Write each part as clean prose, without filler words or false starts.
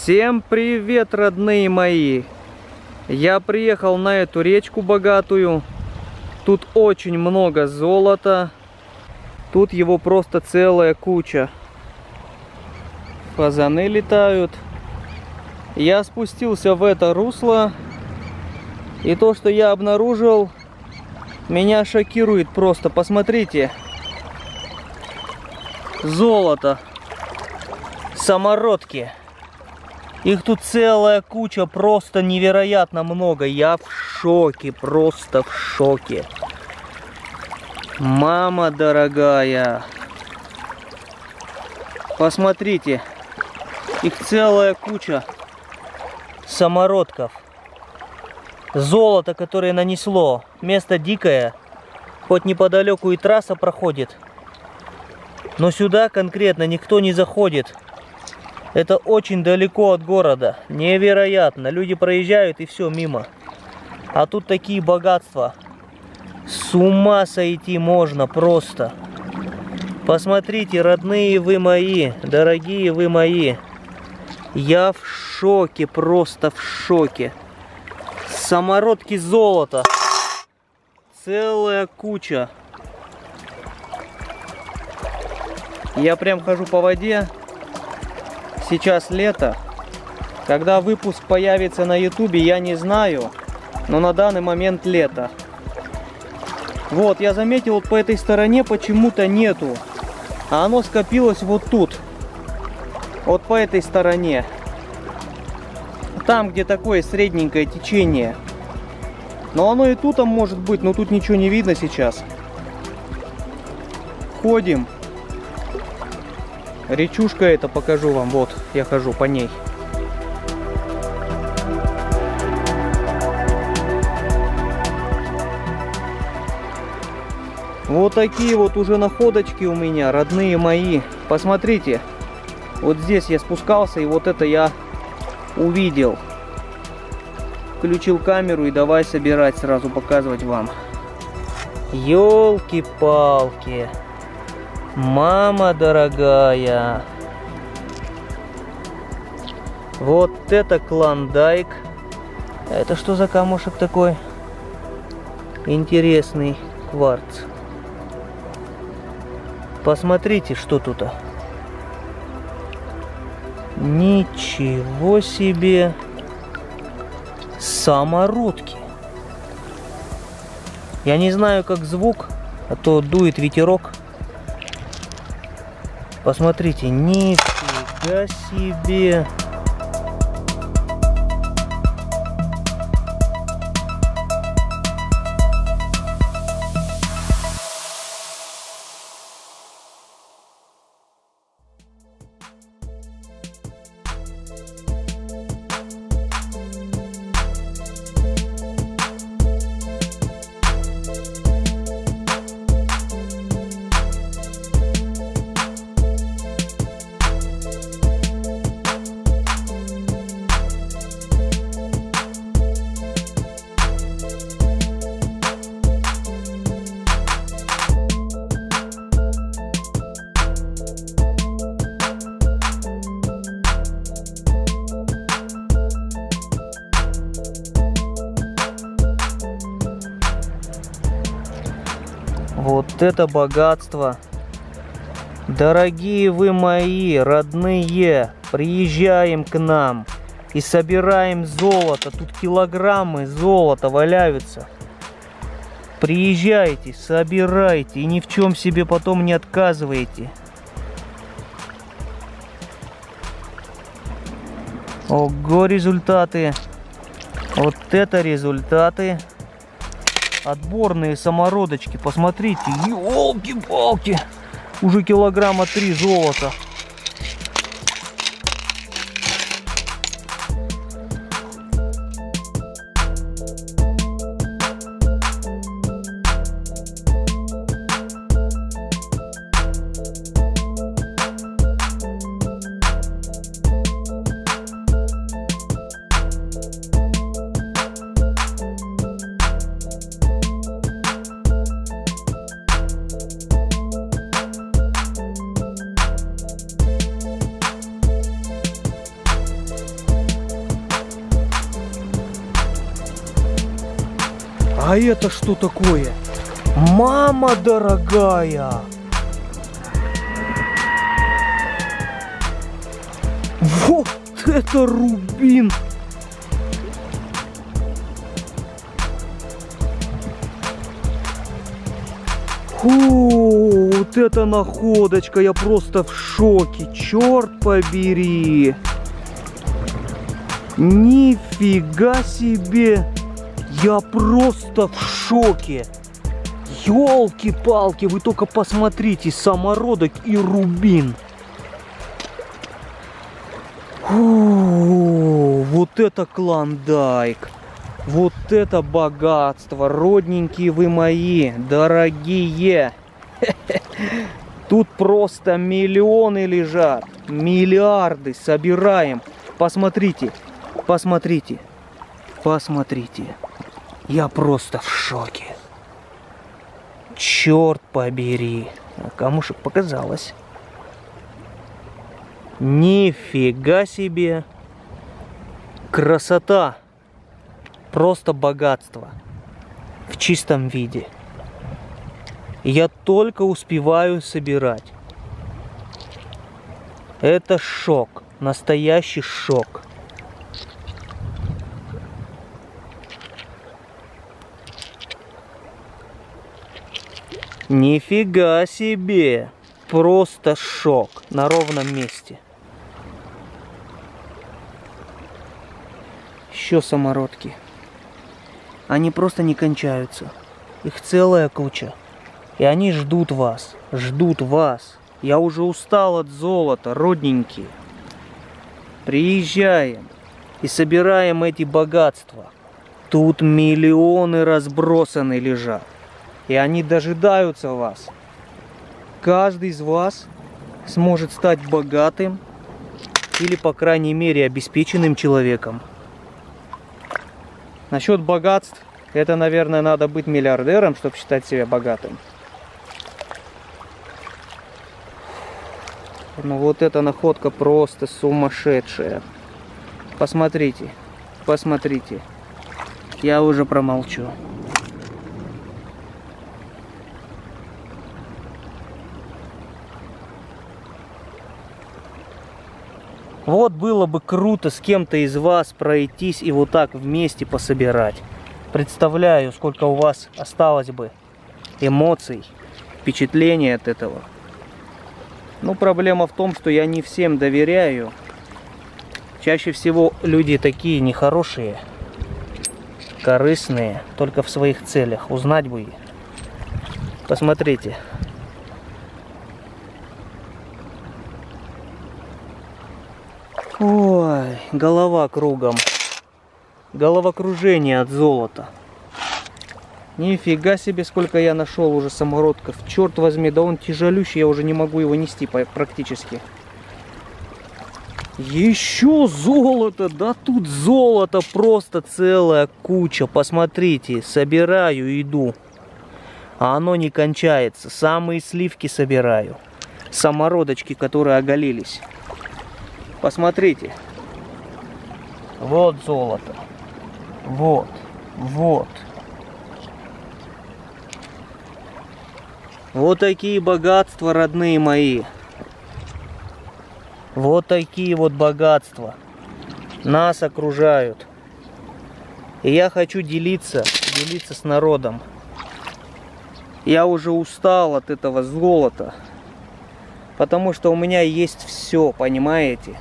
Всем привет, родные мои! Я приехал на эту речку богатую. Тут очень много золота. Тут его просто целая куча. Фазаны летают. Я спустился в это русло. И то, что я обнаружил, меня шокирует просто. Посмотрите. Золото. Самородки. Их тут целая куча, просто невероятно много. Я в шоке, просто в шоке. Мама дорогая. Посмотрите. Их целая куча самородков. Золото, которое нанесло. Место дикое. Хоть неподалеку и трасса проходит. Но сюда конкретно никто не заходит. Это очень далеко от города. Невероятно. Люди проезжают и все, мимо. А тут такие богатства. С ума сойти можно просто. Посмотрите, родные вы мои, дорогие вы мои. Я в шоке, просто в шоке. Самородки золота. Целая куча. Я прям хожу по воде. Сейчас лето. Когда выпуск появится на ютубе, я не знаю. Но на данный момент лето. Вот, я заметил, вот по этой стороне почему-то нету. А оно скопилось вот тут. Вот по этой стороне. Там, где такое средненькое течение. Но оно и тут может быть, но тут ничего не видно сейчас. Ходим. Речушка это покажу вам. Вот, я хожу по ней. Вот такие вот уже находочки у меня, родные мои. Посмотрите. Вот здесь я спускался, и вот это я увидел. Включил камеру и давай собирать, сразу показывать вам. Ёлки-палки. Мама дорогая. Вот это клондайк. Это что за камушек такой? Интересный кварц. Посмотрите, что тут. Ничего себе. Самородки. Я не знаю, как звук, а то дует ветерок. Посмотрите, нифига себе. Вот это богатство. Дорогие вы мои, родные, приезжаем к нам и собираем золото. Тут килограммы золота валяются. Приезжайте, собирайте и ни в чем себе потом не отказывайте. Ого, результаты. Вот это результаты. Отборные самородочки, посмотрите, ёлки-палки, уже килограмма 3 золота. А это что такое? Мама дорогая! Вот это рубин! Фу, вот это находочка, я просто в шоке, черт побери. Нифига себе, я просто в шоке. Ёлки-палки, вы только посмотрите, самородок и рубин. Фу, вот это клондайк. Вот это богатство, родненькие вы мои, дорогие. Тут просто миллионы лежат, миллиарды собираем. Посмотрите, посмотрите, посмотрите. Я просто в шоке. Черт побери. А камушек показалось. Нифига себе. Красота. Просто богатство в чистом виде. Я только успеваю собирать. Это шок, настоящий шок. Нифига себе, просто шок на ровном месте. Еще самородки. Они просто не кончаются. Их целая куча. И они ждут вас. Ждут вас. Я уже устал от золота, родненькие. Приезжаем и собираем эти богатства. Тут миллионы разбросаны лежат. И они дожидаются вас. Каждый из вас сможет стать богатым или, по крайней мере, обеспеченным человеком. Насчет богатств, это, наверное, надо быть миллиардером, чтобы считать себя богатым. Ну вот эта находка просто сумасшедшая. Посмотрите, посмотрите. Я уже промолчу. Вот было бы круто с кем-то из вас пройтись и вот так вместе пособирать. Представляю, сколько у вас осталось бы эмоций, впечатлений от этого. Но проблема в том, что я не всем доверяю. Чаще всего люди такие нехорошие, корыстные, только в своих целях. Узнать бы. Посмотрите. Ой, голова кругом. Головокружение от золота. Нифига себе, сколько я нашел уже самородков. Черт возьми, да он тяжелющий, я уже не могу его нести практически. Еще золото, да тут золото просто целая куча. Посмотрите, собираю, иду. А оно не кончается. Самые сливки собираю. Самородочки, которые оголились. Посмотрите. Вот золото. Вот. Вот. Вот такие богатства, родные мои. Вот такие вот богатства. Нас окружают. И я хочу делиться с народом. Я уже устал от этого золота. Потому что у меня есть все, понимаете?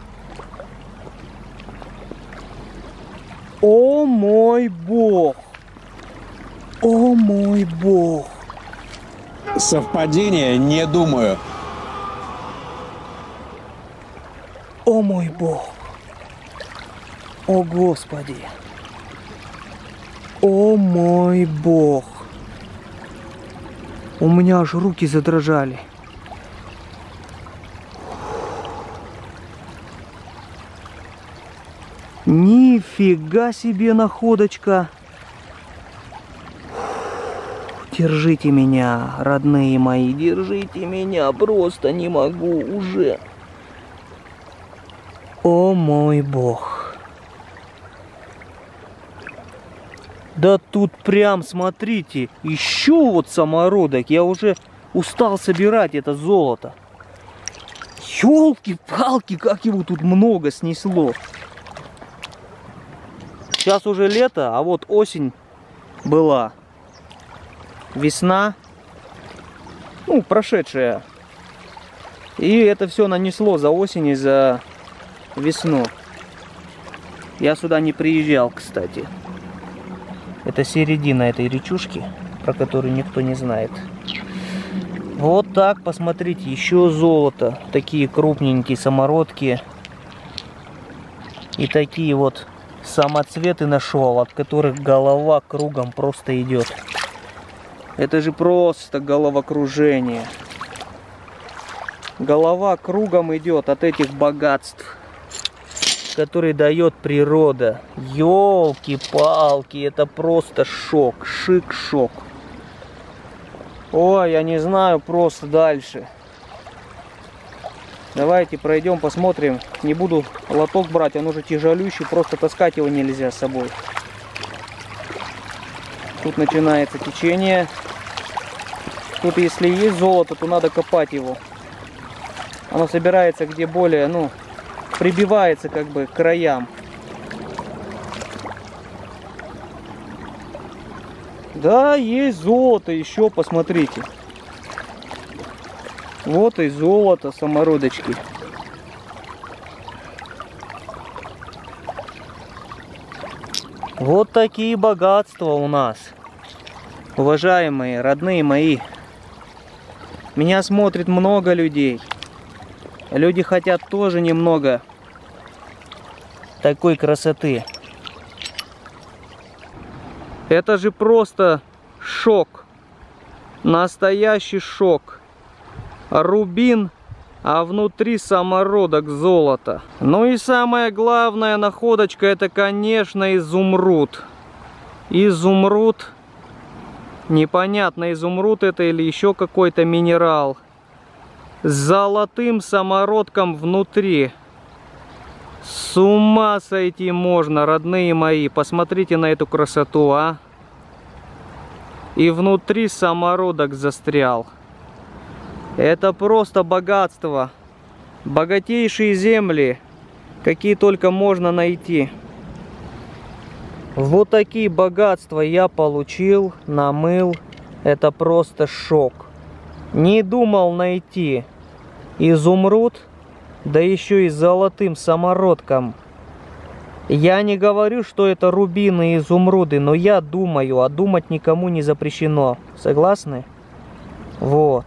О мой Бог! О мой Бог! Совпадение? Не думаю. О мой Бог! О Господи! О мой Бог! У меня аж руки задрожали. Нифига себе находочка. Держите меня, родные мои, держите меня, просто не могу уже. О мой Бог. Да тут прям, смотрите, еще вот самородок. Я уже устал собирать это золото. Ёлки-палки, как его тут много снесло. Сейчас уже лето, а вот осень была. Весна, ну, прошедшая. И это все нанесло за осень и за весну. Я сюда не приезжал, кстати. Это середина этой речушки, про которую никто не знает. Вот так, посмотрите, еще золото. Такие крупненькие самородки. И такие вот самоцветы нашел, от которых голова кругом просто идет. Это же просто головокружение. Голова кругом идет от этих богатств, которые дает природа. Ёлки-палки, это просто шок, шик-шок. Ой, я не знаю просто дальше. Давайте пройдем, посмотрим. Не буду лоток брать, он уже тяжелющий, просто таскать его нельзя с собой. Тут начинается течение. Тут если есть золото, то надо копать его. Оно собирается где более, ну, прибивается как бы к краям. Да, есть золото еще, посмотрите. Вот и золото, самородочки. Вот такие богатства у нас. Уважаемые, родные мои. Меня смотрит много людей. Люди хотят тоже немного такой красоты. Это же просто шок. Настоящий шок. Рубин, а внутри самородок золота. Ну и самая главная находочка, это, конечно, изумруд. Изумруд. Непонятно, изумруд это или еще какой-то минерал. С золотым самородком внутри. С ума сойти можно, родные мои. Посмотрите на эту красоту, а. И внутри самородок застрял. Это просто богатство. Богатейшие земли, какие только можно найти. Вот такие богатства я получил, намыл. Это просто шок. Не думал найти изумруд, да еще и с золотым самородком. Я не говорю, что это рубины и изумруды, но я думаю, а думать никому не запрещено. Согласны? Вот.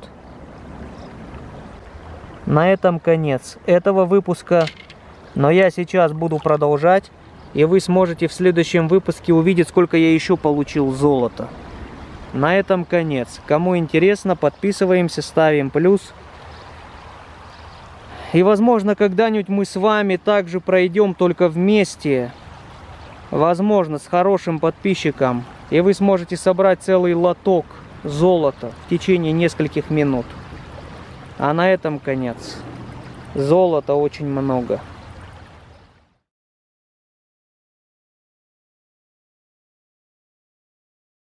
На этом конец этого выпуска. Но я сейчас буду продолжать, и вы сможете в следующем выпуске увидеть, сколько я еще получил золота. На этом конец. Кому интересно, подписываемся, ставим плюс. И возможно, когда-нибудь мы с вами также пройдем только вместе. Возможно, с хорошим подписчиком. И вы сможете собрать целый лоток золота в течение нескольких минут. А на этом конец. Золота очень много.